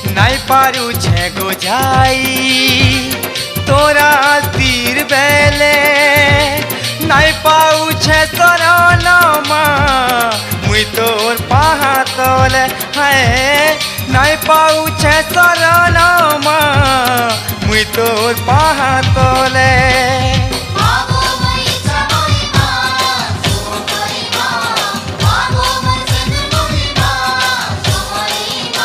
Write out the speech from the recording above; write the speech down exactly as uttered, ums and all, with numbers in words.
নাই পারুছে গোজাই তোরা তীর বেলে নাই পাউছে শরণ মা মুই তোর পাহাতলে হায় নাই পাউছে শরণ মা মুই তোর পাহাতলে